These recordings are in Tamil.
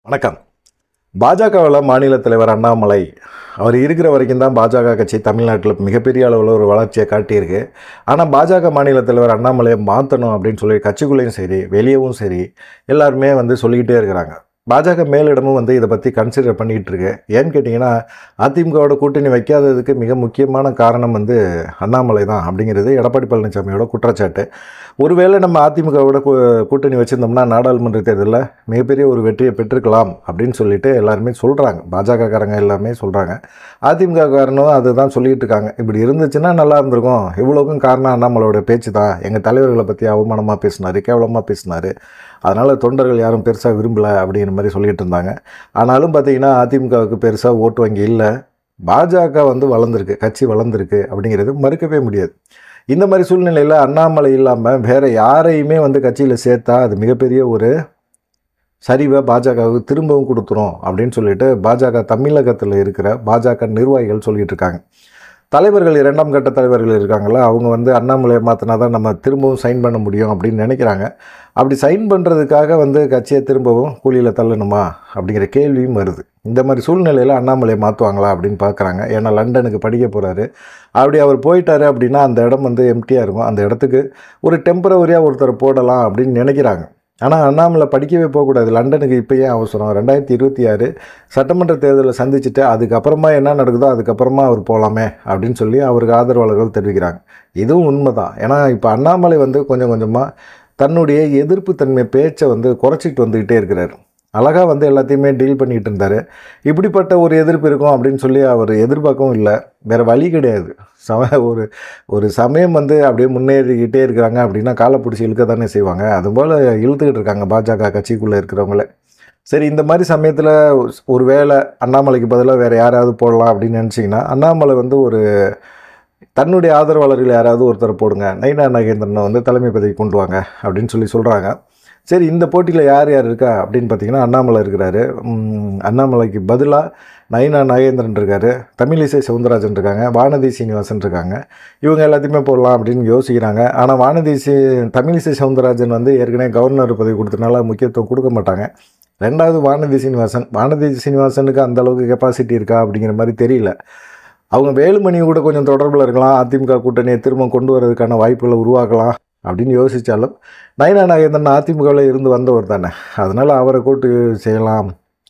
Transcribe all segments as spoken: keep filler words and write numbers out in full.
வணக்கம். பாஜகவில் மாநில தலைவர் அண்ணாமலை அவர் இருக்கிற வரைக்கும் தான் பாஜக கட்சி தமிழ்நாட்டில் மிகப்பெரிய அளவில் ஒரு வளர்ச்சியை காட்டியிருக்கு. ஆனால் பாஜக மாநில தலைவர் அண்ணாமலையை மாற்றணும் அப்படின்னு சொல்லி கட்சிக்குள்ளேயும் சரி வெளியவும் சரி எல்லாருமே வந்து சொல்லிக்கிட்டே இருக்கிறாங்க. பாஜக மேலிடமும் வந்து இதை பற்றி கன்சிடர் பண்ணிகிட்டு இருக்கு. ஏன்னு கேட்டிங்கன்னா, அதிமுகவோட கூட்டணி வைக்காததுக்கு மிக முக்கியமான காரணம் வந்து அண்ணாமலை தான் அப்படிங்கிறது எடப்பாடி பழனிசாமியோட குற்றச்சாட்டு. ஒருவேளை நம்ம அதிமுகவோட கூ கூட்டணி வச்சுருந்தோம்னா நாடாளுமன்ற தேர்தலில் மிகப்பெரிய ஒரு வெற்றியை பெற்றுக்கலாம் அப்படின்னு சொல்லிட்டு எல்லாருமே சொல்கிறாங்க. பாஜகக்காரங்க எல்லாருமே சொல்கிறாங்க. அதிமுக காரனும் அதுதான் சொல்லிகிட்டு இருக்காங்க. இப்படி இருந்துச்சுன்னா நல்லா இருந்திருக்கும். இவ்வளோக்கும் காரணம் அண்ணாமலையோட பேச்சு தான். எங்கள் தலைவர்களை பற்றி அவமானமாக பேசினார், கேவலமாக பேசினார். அதனால் தொண்டர்கள் யாரும் பெருசாக விரும்பலை அப்படிங்கிற மாதிரி சொல்லிகிட்டு இருந்தாங்க. ஆனாலும் பார்த்திங்கன்னா அதிமுகவுக்கு பெருசாக ஓட்டு வங்கி இல்லை. பாஜக வந்து வளர்ந்துருக்கு, கட்சி வளர்ந்துருக்கு அப்படிங்கிறது மறுக்கவே முடியாது. இந்த மாதிரி சூழ்நிலையில் அண்ணாமலை இல்லாமல் வேறு யாரையுமே வந்து கட்சியில் சேர்த்தா அது மிகப்பெரிய ஒரு சரிவை பாஜகவுக்கு திரும்பவும் கொடுத்துரும் அப்படின்னு சொல்லிட்டு பாஜக தமிழகத்தில் இருக்கிற பாஜக நிர்வாகிகள் சொல்லிகிட்டு இருக்காங்க. தலைவர்கள் இரண்டாம் கட்ட தலைவர்கள் இருக்காங்களா, அவங்க வந்து அண்ணாமலையை மாற்றினா தான் நம்ம திரும்பவும் சைன் பண்ண முடியும் அப்படின்னு நினைக்கிறாங்க. அப்படி சைன் பண்ணுறதுக்காக வந்து கட்சியை திரும்பவும் கூலியில் தள்ளணுமா அப்படிங்கிற கேள்வியும் வருது. இந்த மாதிரி சூழ்நிலையில் அண்ணாமலையை மாற்றுவாங்களா அப்படின்னு பார்க்குறாங்க. ஏன்னா லண்டனுக்கு படிக்க போகிறாரு. அப்படி அவர் போயிட்டார் அப்படின்னா அந்த இடம் வந்து எம்டியாக இருக்கும். அந்த இடத்துக்கு ஒரு டெம்பரவரியாக ஒருத்தர் போடலாம் அப்படின்னு நினைக்கிறாங்க. ஆனால் அண்ணாமலை படிக்கவே போகக்கூடாது. லண்டனுக்கு இப்போ ஏன் அவசரம்? ரெண்டாயிரத்தி இருபத்தி ஆறு சட்டமன்ற தேர்தலில் சந்திச்சுட்டு அதுக்கப்புறமா என்ன நடக்குதோ அதுக்கப்புறமா அவர் போகலாமே அப்படின்னு சொல்லி அவருக்கு ஆதரவாளர்கள் தெரிவிக்கிறாங்க. இதுவும் உண்மை தான். ஏன்னா இப்போ அண்ணாமலை வந்து கொஞ்சம் கொஞ்சமாக தன்னுடைய எதிர்ப்பு தன்மை பேச்சை வந்து குறைச்சிட்டு வந்துக்கிட்டே இருக்கிறார். அழகாக வந்து எல்லாத்தையுமே டீல் பண்ணிகிட்டு இருந்தார். இப்படிப்பட்ட ஒரு எதிர்ப்பு இருக்கும் அப்படின்னு சொல்லி அவர் எதிர்பார்க்கவும் இல்லை. வேறு வழி கிடையாது. சம ஒரு ஒரு சமயம் வந்து அப்படியே முன்னேறிக்கிட்டே இருக்கிறாங்க அப்படின்னா காலை பிடிச்சி இழுக்க தானே செய்வாங்க. அதுபோல் இழுத்துக்கிட்டு இருக்காங்க பாஜக கட்சிக்குள்ளே இருக்கிறவங்களே. சரி, இந்த மாதிரி சமயத்தில் ஒரு வேளை அண்ணாமலைக்கு பதிலாக வேறு யாராவது போடலாம் அப்படின்னு நினச்சிங்கன்னா, அண்ணாமலை வந்து ஒரு தன்னுடைய ஆதரவாளர்கள் யாராவது ஒருத்தர் போடுங்க, நயினா நாகேந்திரனை வந்து தலைமை பதவி கொண்டு வாங்க அப்படின்னு சொல்லி சொல்கிறாங்க. சரி, இந்த போட்டியில் யார் யார் இருக்கா அப்படின்னு பார்த்தீங்கன்னா, அண்ணாமலை இருக்கிறாரு. அண்ணாமலைக்கு பதிலாக நயினா நாகேந்திரன் இருக்கார், தமிழிசை சவுந்தரராஜன் இருக்காங்க, வானதி சீனிவாசன் இருக்காங்க. இவங்க எல்லாத்தையுமே போடலாம் அப்படின்னு யோசிக்கிறாங்க. ஆனால் வானதி சி தமிழிசை சவுந்தரராஜன் வந்து ஏற்கனவே கவர்னர் பதவி கொடுத்தனால முக்கியத்துவம் கொடுக்க மாட்டாங்க. ரெண்டாவது வானதி சீனிவாசன் வானதி சீனிவாசனுக்கு அந்தளவுக்கு கெப்பாசிட்டி இருக்கா அப்படிங்கிற மாதிரி தெரியல. அவங்க வேலுமணி கூட கொஞ்சம் தொடர்பில் இருக்கலாம். அதிமுக கூட்டணியை திரும்ப கொண்டு வரதுக்கான வாய்ப்புகளை உருவாக்கலாம் அப்படின்னு யோசித்தாலும் நயினா நாகேந்திரன் அதிமுகவில் இருந்து வந்தவர் தானே. அதனால் அவரை கூட்டு செய்யலாம்,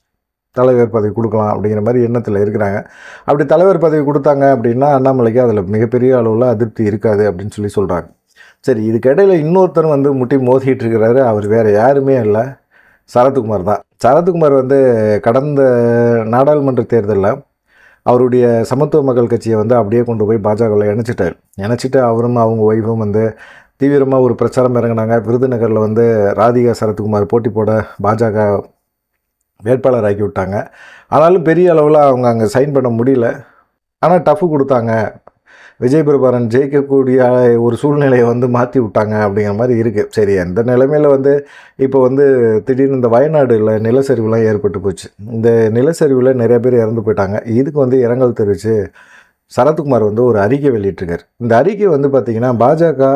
தலைவர் பதவி கொடுக்கலாம் அப்படிங்கிற மாதிரி எண்ணத்தில் இருக்கிறாங்க. அப்படி தலைவர் பதவி கொடுத்தாங்க அப்படின்னா அண்ணாமலைக்கு அதில் மிகப்பெரிய அளவில் அதிருப்தி இருக்காது அப்படின்னு சொல்லி சொல்கிறாங்க. சரி, இதுக்கிடையில் இன்னொருத்தர் வந்து முட்டி மோதிக்கிட்டு இருக்கிறாரு. அவர் வேறு யாருமே இல்லை, சரத்குமார் தான். சரத்குமார் வந்து கடந்த நாடாளுமன்ற தேர்தலில் அவருடைய சமத்துவ மக்கள் கட்சியை வந்து அப்படியே கொண்டு போய் பாஜகவில் இணைச்சிட்டார். இணைச்சிட்டு அவரும் அவங்க ஒய்ஃபும் வந்து தீவிரமாக ஒரு பிரச்சாரம் இறங்கினாங்க. விருதுநகரில் வந்து ராதிகா சரத்குமார் போட்டி போட பாஜக வேட்பாளர் ஆக்கி விட்டாங்க. ஆனாலும் பெரிய அளவில் அவங்க அங்கே சைன் பண்ண முடியல. ஆனால் டஃப்பு கொடுத்தாங்க. விஜய் பிரபாரன் ஜெயிக்கக்கூடிய ஒரு சூழ்நிலையை வந்து மாற்றி விட்டாங்க அப்படிங்கிற மாதிரி இருக்குது. சரி, அந்த நிலைமையில் வந்து இப்போ வந்து திடீர்னு இந்த வயநாடுல நிலச்சரிவுலாம் ஏற்பட்டு போச்சு. இந்த நிலச்சரிவில் நிறைய பேர் இறந்து போயிட்டாங்க. இதுக்கு வந்து இரங்கல் தெரிவித்து சரத்குமார் வந்து ஒரு அறிக்கை வெளியிட்டிருக்கார். இந்த அறிக்கை வந்து பார்த்திங்கன்னா பாஜக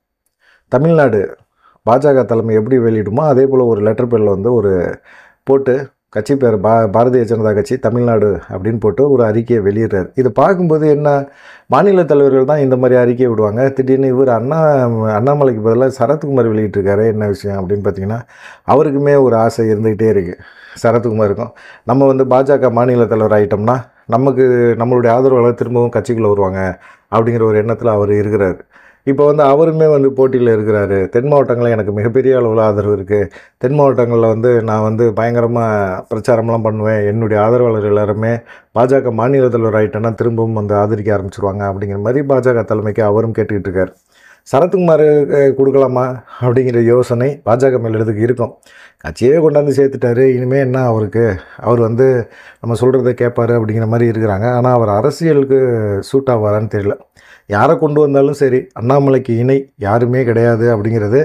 தமிழ்நாடு பாஜக தலைமை எப்படி வெளியிடுமோ அதே போல் ஒரு லெட்டர் பேரில் வந்து ஒரு போட்டு கட்சி பேர் பா பாரதிய ஜனதா கட்சி தமிழ்நாடு அப்படின்னு போட்டு ஒரு அறிக்கையை வெளியிடுறாரு. இதை பார்க்கும்போது என்ன, மாநில தலைவர்கள் தான் இந்த மாதிரி அறிக்கையை விடுவாங்க. திடீர்னு இவர் அண்ணா அண்ணாமலைக்கு பதிலாக சரத்குமார் வெளியிட்டிருக்காரு. என்ன விஷயம் அப்படின்னு பார்த்தீங்கன்னா, அவருக்குமே ஒரு ஆசை இருந்துக்கிட்டே இருக்குது. சரத்குமாருக்கும் நம்ம வந்து பாஜக மாநில தலைவர் ஆகிட்டோம்னா நமக்கு நம்மளுடைய ஆதரவாளர் திரும்பவும் கட்சிக்குள்ளே வருவாங்க அப்படிங்கிற ஒரு எண்ணத்தில் அவர் இருக்கிறார். இப்போ வந்து அவருமே வந்து போட்டியில் இருக்கிறாரு. தென் மாவட்டங்களில் எனக்கு மிகப்பெரிய அளவில் ஆதரவு இருக்குது. தென் மாவட்டங்களில் வந்து நான் வந்து பயங்கரமாக பிரச்சாரம்லாம் பண்ணுவேன். என்னுடைய ஆதரவாளர் எல்லாருமே பாஜக மாநில தலைவர் ஆகிட்டேன்னா திரும்பவும் வந்து ஆதரிக்க ஆரம்பிச்சிருவாங்க அப்படிங்கிற மாதிரி பாஜக தலைமைக்கு அவரும் கேட்டுக்கிட்டு இருக்கார். சரத்குமார் கொடுக்கலாமா அப்படிங்கிற யோசனை பாஜக மேலிடத்துக்கு இருக்கும். கட்சியே கொண்டாந்து சேர்த்துட்டாரு, இனிமேல் என்ன அவருக்கு, அவர் வந்து நம்ம சொல்கிறத கேட்பார் அப்படிங்கிற மாதிரி இருக்கிறாங்க. ஆனால் அவர் அரசியலுக்கு சூட் ஆவாரான்னு தெரியல. யாரை கொண்டு வந்தாலும் சரி, அண்ணாமலைக்கு இணை யாருமே கிடையாது அப்படிங்கிறது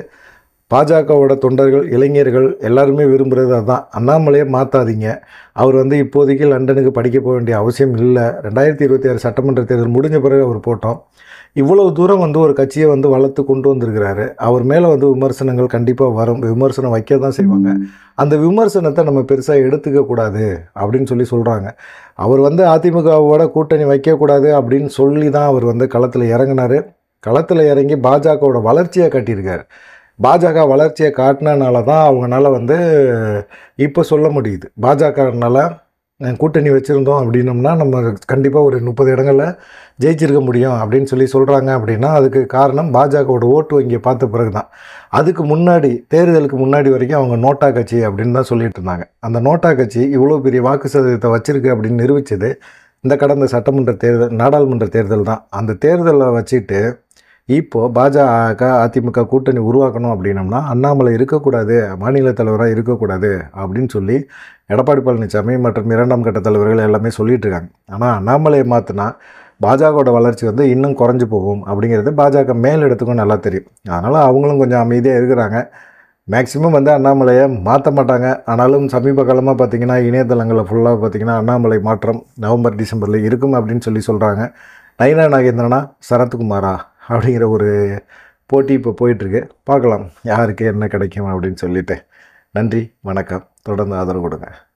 பாஜகவோட தொண்டர்கள், இளைஞர்கள் எல்லாருமே விரும்புகிறது அதுதான். அண்ணாமலையை மாற்றாதீங்க. அவர் வந்து இப்போதைக்கு லண்டனுக்கு படிக்க போக வேண்டிய அவசியம் இல்லை. ரெண்டாயிரத்தி இருபத்தி ஆறு சட்டமன்ற தேர்தல் முடிஞ்ச பிறகு அவர் போட்டோம். இவ்வளவு தூரம் வந்து ஒரு கட்சியை வந்து வளர்த்து கொண்டு வந்திருக்கிறாரு. அவர் மேலே வந்து விமர்சனங்கள் கண்டிப்பாக வரும். விமர்சனம் வைக்க தான் செய்வாங்க. அந்த விமர்சனத்தை நம்ம பெருசாக எடுத்துக்க கூடாது அப்படின்னு சொல்லி சொல்கிறாங்க. அவர் வந்து அதிமுகவோட கூட்டணி வைக்கக்கூடாது அப்படின்னு சொல்லி தான் அவர் வந்து களத்தில் இறங்கினார். களத்தில் இறங்கி பாஜகவோட வளர்ச்சியை காட்டியிருக்காரு. பாஜக வளர்ச்சியை காட்டினனால தான் அவங்களால வந்து இப்போ சொல்ல முடியுது. பாஜகனால கூட்டணி வச்சுருந்தோம் அப்படின்னோம்னா நம்ம கண்டிப்பாக ஒரு முப்பது இடங்களில் ஜெயிச்சிருக்க முடியும் அப்படின்னு சொல்லி சொல்கிறாங்க. அப்படின்னா அதுக்கு காரணம் பாஜகவோட ஓட்டு வங்கியை பார்த்த பிறகு தான். அதுக்கு முன்னாடி தேர்தலுக்கு முன்னாடி வரைக்கும் அவங்க நோட்டா கட்சி அப்படின்னு தான் சொல்லிட்டு இருந்தாங்க. அந்த நோட்டா கட்சி இவ்வளோ பெரிய வாக்கு சதவீதத்தை வச்சுருக்கு அப்படின்னு நிரூபித்தது இந்த கடந்த சட்டமன்ற தேர்தல் நாடாளுமன்ற தேர்தல் தான். அந்த தேர்தலை வச்சுட்டு இப்போது பாஜக அதிமுக கூட்டணி உருவாக்கணும் அப்படின்னம்னா அண்ணாமலை இருக்கக்கூடாது, மாநில தலைவராக இருக்கக்கூடாது அப்படின்னு சொல்லி எடப்பாடி பழனிசாமி மற்றும் இரண்டாம் கட்ட தலைவர்கள் எல்லாமே சொல்லிகிட்டு இருக்காங்க. ஆனால் அண்ணாமலையை மாற்றினா பாஜகவோட வளர்ச்சி வந்து இன்னும் குறைஞ்சி போகும் அப்படிங்கிறது பாஜக மேலிடத்துக்கும் நல்லா தெரியும். அதனால் அவங்களும் கொஞ்சம் அமைதியாக இருக்கிறாங்க. மேக்சிமம் வந்து அண்ணாமலையை மாற்ற மாட்டாங்க. ஆனாலும் சமீப காலமாக பார்த்திங்கன்னா இணையதளங்களில் ஃபுல்லாக பார்த்திங்கன்னா அண்ணாமலை மாற்றம் நவம்பர் டிசம்பரில் இருக்கும் அப்படின்னு சொல்லி சொல்கிறாங்க. நயினா நாகேந்திரனா சரத்குமாரா அப்படிங்கிற ஒரு போட்டி இப்போ போயிட்டுருக்கு. பார்க்கலாம் யாருக்கு என்ன கிடைக்கும் அப்படின்னு சொல்லிட்டு. நன்றி, வணக்கம். தொடர்ந்து ஆதரவு கொடுங்க.